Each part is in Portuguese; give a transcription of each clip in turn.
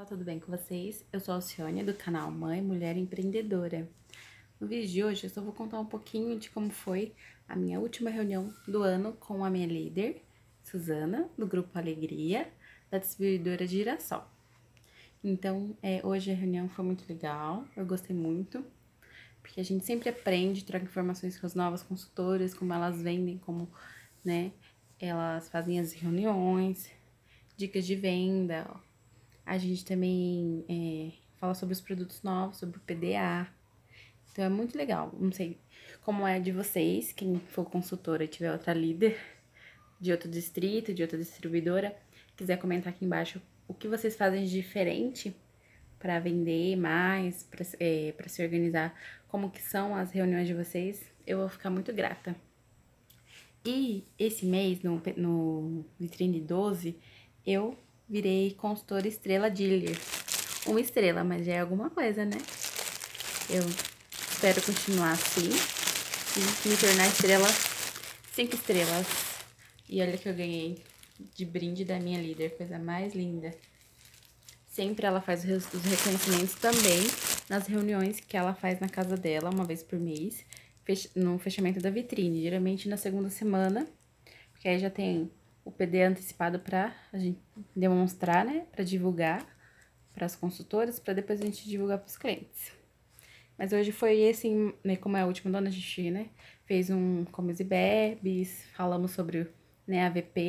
Olá, tudo bem com vocês? Eu sou a Alcione, do canal Mãe, Mulher Empreendedora. No vídeo de hoje, eu só vou contar um pouquinho de como foi a minha última reunião do ano com a minha líder, Suzana, do Grupo Alegria, da distribuidora de Girassol. Então, hoje a reunião foi muito legal, eu gostei muito, porque a gente sempre aprende, troca informações com as novas consultoras, como elas vendem, como, né, elas fazem as reuniões, dicas de venda, ó. A gente também fala sobre os produtos novos, sobre o PDA. Então, é muito legal. Não sei como é de vocês, quem for consultora e tiver outra líder de outro distrito, de outra distribuidora, quiser comentar aqui embaixo o que vocês fazem de diferente para vender mais, para se organizar, como que são as reuniões de vocês, eu vou ficar muito grata. E esse mês, no Vitrine 12, eu virei consultora estrela dealer. Uma estrela, mas já é alguma coisa, né? Eu espero continuar assim e me tornar estrela 5 estrelas. E olha que eu ganhei de brinde da minha líder, coisa mais linda. Sempre ela faz os reconhecimentos também nas reuniões que ela faz na casa dela, uma vez por mês, no fechamento da vitrine, geralmente na segunda semana, porque aí já tem o PD antecipado pra a gente demonstrar, né, pra divulgar para as consultoras, pra depois a gente divulgar pros clientes. Mas hoje foi assim, né, como é a última dona, a gente, né, fez um comes e bebes, falamos sobre, né,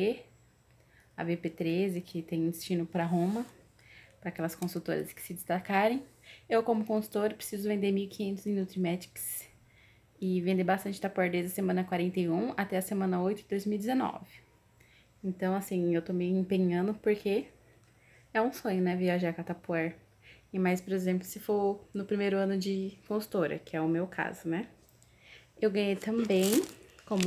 a VP13, que tem destino pra Roma, para aquelas consultoras que se destacarem. Eu, como consultora, preciso vender 1.500 em Nutrimetics e vender bastante Tupperware desde a semana 41 até a semana 8 de 2019. Então, assim, eu tô me empenhando porque é um sonho, né, viajar com a Tupperware. E mais, por exemplo, se for no primeiro ano de consultora, que é o meu caso, né? Eu ganhei também como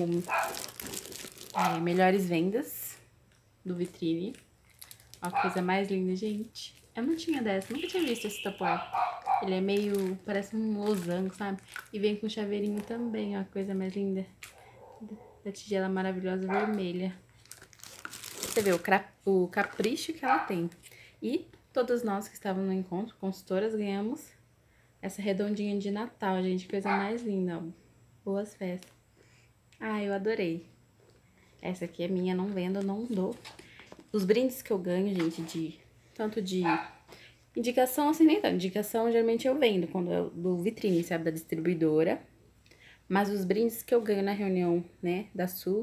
melhores vendas do Vitrine. Ó, a coisa mais linda, gente. Eu não tinha dessa, nunca tinha visto esse Tupperware. Ele é meio, parece um losango, sabe? E vem com chaveirinho também, ó, a coisa mais linda. Da tigela maravilhosa vermelha. Você vê o capricho que ela tem. E todas nós que estávamos no encontro, consultoras, ganhamos essa redondinha de Natal, gente. Coisa mais linda, ó. Boas festas. Ah, eu adorei. Essa aqui é minha, não vendo, não dou. Os brindes que eu ganho, gente, tanto de indicação, assim, nem tanto. Indicação, geralmente eu vendo, quando é do Vitrine, sabe, da distribuidora. Mas os brindes que eu ganho na reunião, né, da Sul,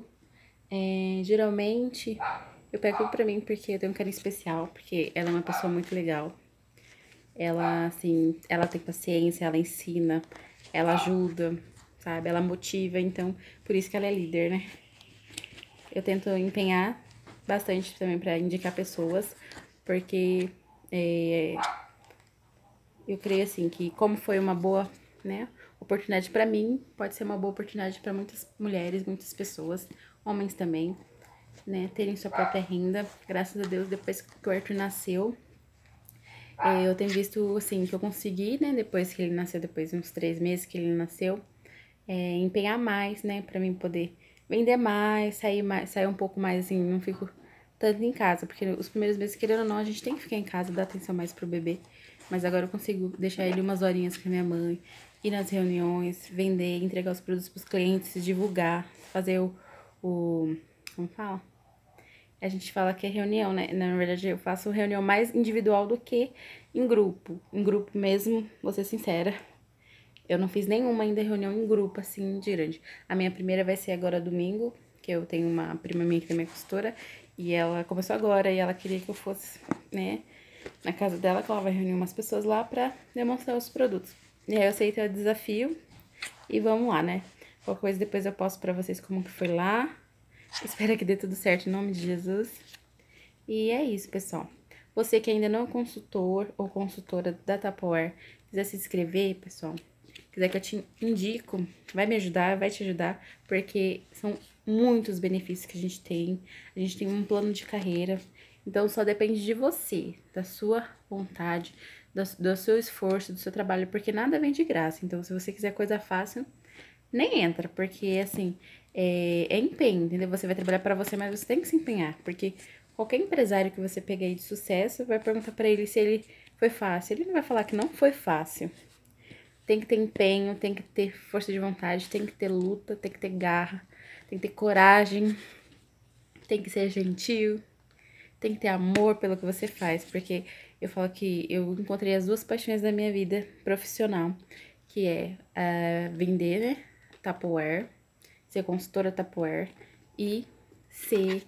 geralmente eu pego pra mim porque eu tenho um carinho especial, porque ela é uma pessoa muito legal. Ela, assim, ela tem paciência, ela ensina, ela ajuda, sabe, ela motiva, então, por isso que ela é líder, né? Eu tento empenhar bastante também pra indicar pessoas, porque eu creio assim que como foi uma boa, né, oportunidade pra mim, pode ser uma boa oportunidade pra muitas mulheres, muitas pessoas, homens também, né, terem sua própria renda. Graças a Deus, depois que o Arthur nasceu, eu tenho visto, assim, que eu consegui, né, depois que ele nasceu, depois de uns 3 meses que ele nasceu, empenhar mais, né, pra mim poder vender mais, sair um pouco mais, assim, não fico tanto em casa, porque os primeiros meses, querendo ou não, a gente tem que ficar em casa, dar atenção mais pro bebê. Mas agora eu consigo deixar ele umas horinhas com a minha mãe, ir nas reuniões, vender, entregar os produtos pros clientes, divulgar, fazer como fala? A gente fala que é reunião, né? Na verdade, eu faço reunião mais individual do que em grupo. Em grupo mesmo, vou ser sincera, eu não fiz nenhuma ainda reunião em grupo, assim, de grande. A minha primeira vai ser agora domingo, que eu tenho uma prima minha que também é consultora, e ela começou agora, e ela queria que eu fosse, né, na casa dela, que ela vai reunir umas pessoas lá pra demonstrar os produtos. E aí eu aceitei o desafio e vamos lá, né? Qualquer coisa depois eu posto pra vocês como que foi lá. Espero que dê tudo certo em nome de Jesus. E é isso, pessoal. Você que ainda não é consultor ou consultora da Tupperware, quiser se inscrever, pessoal, quiser que eu te indico, vai me ajudar, vai te ajudar, porque são muitos benefícios que a gente tem. A gente tem um plano de carreira, então só depende de você, da sua vontade, do seu esforço, do seu trabalho, porque nada vem de graça. Então, se você quiser coisa fácil, nem entra, porque assim, é empenho, entendeu? Você vai trabalhar pra você, mas você tem que se empenhar, porque Qualquer empresário que você pegar aí de sucesso vai perguntar pra ele se ele foi fácil. Ele não vai falar que não foi fácil. Tem que ter empenho, tem que ter força de vontade, tem que ter luta, tem que ter garra, tem que ter coragem, tem que ser gentil, tem que ter amor pelo que você faz, porque eu falo que eu encontrei as duas paixões da minha vida profissional, que é vender, né, Tupperware, ser consultora Tupperware e ser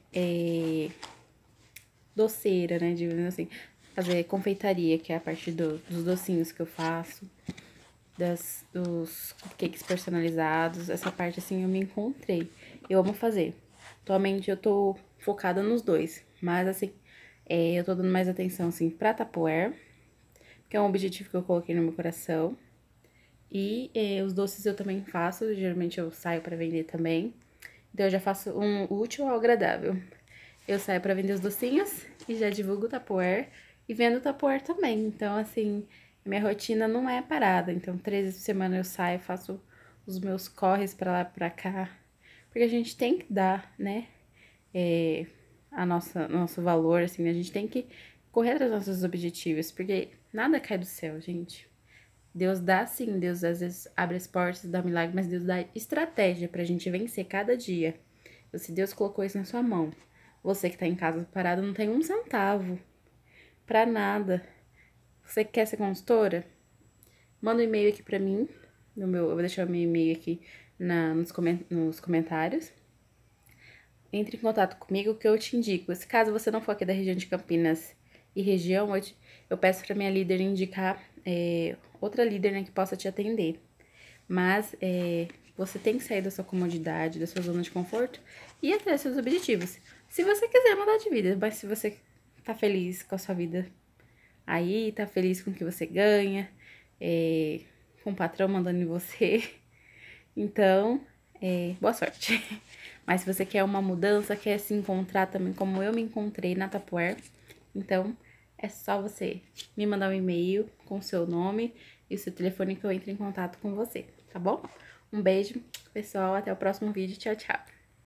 doceira, né, digamos assim, fazer confeitaria, que é a parte dos docinhos que eu faço, dos cupcakes personalizados, essa parte assim eu me encontrei. Eu amo fazer. Atualmente eu tô focada nos dois, mas assim, eu tô dando mais atenção assim pra Tupperware, que é um objetivo que eu coloquei no meu coração. E os doces eu também faço, geralmente eu saio pra vender também. Então eu já faço um útil ao agradável. Eu saio pra vender os docinhos e já divulgo o Tupperware e vendo o Tupperware também. Então, assim, minha rotina não é parada. Então, 3 vezes por semana eu saio, faço os meus corres pra lá e pra cá. Porque a gente tem que dar, né, nosso valor, assim, a gente tem que correr atrás dos nossos objetivos. Porque nada cai do céu, gente. Deus dá sim, Deus às vezes abre as portas, dá um milagre, mas Deus dá estratégia pra gente vencer cada dia. Então, se Deus colocou isso na sua mão, você que tá em casa parado não tem um centavo pra nada. Você quer ser consultora? Manda um e-mail aqui pra mim. Eu vou deixar o meu e-mail aqui nos comentários. Entre em contato comigo que eu te indico. Se caso você não for aqui da região de Campinas e região, eu peço pra minha líder indicar outra líder, né, que possa te atender. Mas você tem que sair da sua comodidade, da sua zona de conforto e ir atrás dos seus objetivos. Se você quiser mudar de vida, mas se você tá feliz com a sua vida aí, tá feliz com o que você ganha, com o patrão mandando em você, então, boa sorte. Mas se você quer uma mudança, quer se encontrar também como eu me encontrei na Tupperware, então é só você me mandar um e-mail com o seu nome e o seu telefone que eu entro em contato com você, tá bom? Um beijo, pessoal, até o próximo vídeo, tchau, tchau!